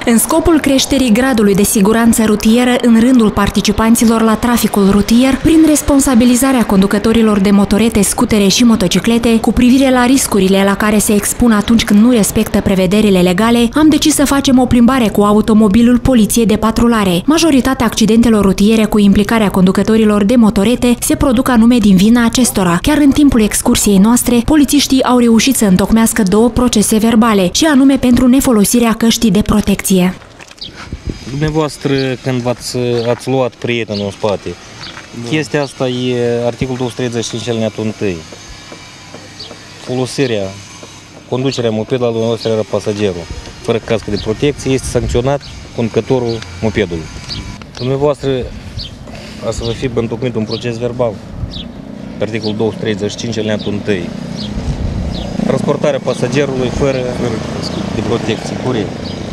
În scopul creșterii gradului de siguranță rutieră în rândul participanților la traficul rutier, prin responsabilizarea conducătorilor de motorete, scutere și motociclete cu privire la riscurile la care se expun atunci când nu respectă prevederile legale, am decis să facem o plimbare cu automobilul poliției de patrulare. Majoritatea accidentelor rutiere cu implicarea conducătorilor de motorete se produc anume din vina acestora. Chiar în timpul excursiei noastre, polițiștii au reușit să întocmească 2 procese verbale, și anume pentru nefolosirea căștii de protecție. Dumneavoastră, când ați luat prietenul în spate, chestia asta e articolul 235 alineatul 1. Folosirea, conducerea mopedului dumneavoastră era pasagerul, fără cască de protecție, este sancționat conducătorul mopedului. Dumneavoastră, a să vă fi întocmit un proces verbal, articolul 235 alineatul 1. Transportarea pasagerului fără de protecție, corect.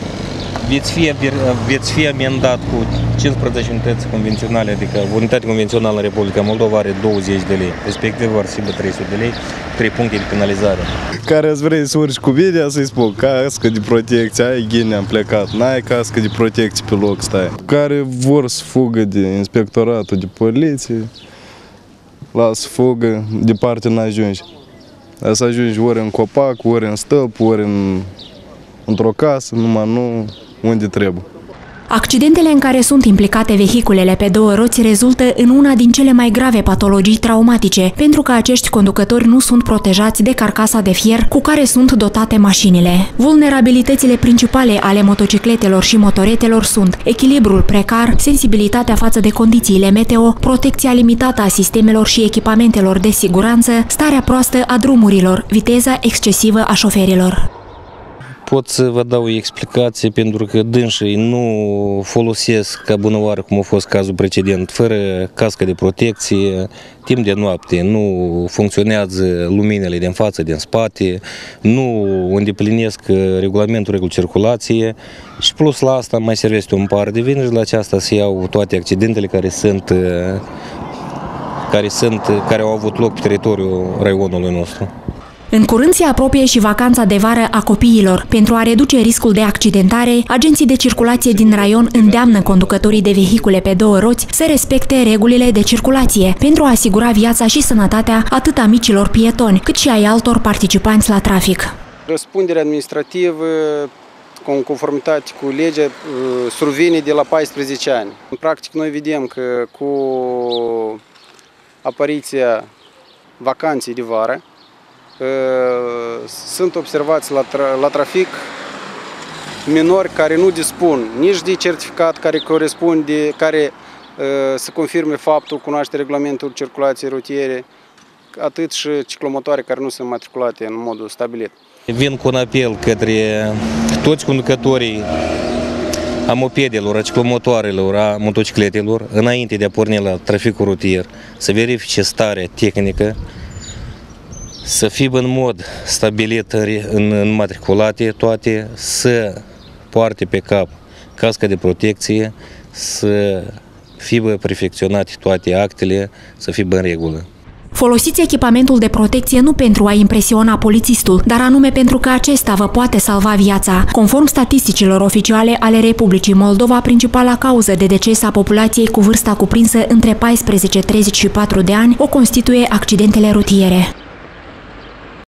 Veți fi amendat cu 15 unități convenționale, adică o unitate convențională în Republica Moldova are 20 de lei, respectiv vor fi 300 de lei, 3 puncte de penalizare. Care îți vrei să urci cu bine, să-i spun, cască de protecție, ai ghine, am plecat, n-ai cască de protecție pe loc, stai. Care vor să fugă de inspectoratul de poliție, lasă fugă, departe n-ajungi. Să ajungi ori în copac, ori în stâlp, ori într-o casă, numai nu unde trebuie. Accidentele în care sunt implicate vehiculele pe 2 roți rezultă în una din cele mai grave patologii traumatice, pentru că acești conducători nu sunt protejați de carcasa de fier cu care sunt dotate mașinile. Vulnerabilitățile principale ale motocicletelor și motoretelor sunt echilibrul precar, sensibilitatea față de condițiile meteo, protecția limitată a sistemelor și echipamentelor de siguranță, starea proastă a drumurilor, viteza excesivă a șoferilor. Pot să vă dau o explicație pentru că dânsii nu folosesc ca bunăoară, cum a fost cazul precedent, fără cască de protecție, timp de noapte, nu funcționează luminile din față, din spate, nu îndeplinesc regulamentul regulii circulație și plus la asta mai servește un par de vină și la aceasta se iau toate accidentele care au avut loc pe teritoriul raionului nostru. În curând se apropie și vacanța de vară a copiilor. Pentru a reduce riscul de accidentare, agenții de circulație din raion îndeamnă conducătorii de vehicule pe 2 roți să respecte regulile de circulație, pentru a asigura viața și sănătatea atât a micilor pietoni, cât și ai altor participanți la trafic. Răspunderea administrativă, în conformitate cu legea, survine de la 14 ani. În practic, noi vedem că cu apariția vacanței de vară, sunt observați la trafic minori care nu dispun nici de certificat care corespunde, care să confirme faptul cunoaște regulamentul circulației rutiere, atât și ciclomotoare care nu sunt matriculate în modul stabilit. Vin cu un apel către toți conducătorii a mopedelor, a ciclomotoarelor, a motocicletelor, înainte de a porni la traficul rutier, să verifice starea tehnică, să fie în mod stabilit înmatriculate toate, să poarte pe cap casca de protecție, să fie perfecționate toate actele, să fie în regulă. Folosiți echipamentul de protecție nu pentru a impresiona polițistul, dar anume pentru că acesta vă poate salva viața. Conform statisticilor oficiale ale Republicii Moldova, principala cauză de deces a populației cu vârsta cuprinsă între 14-34 de ani o constituie accidentele rutiere.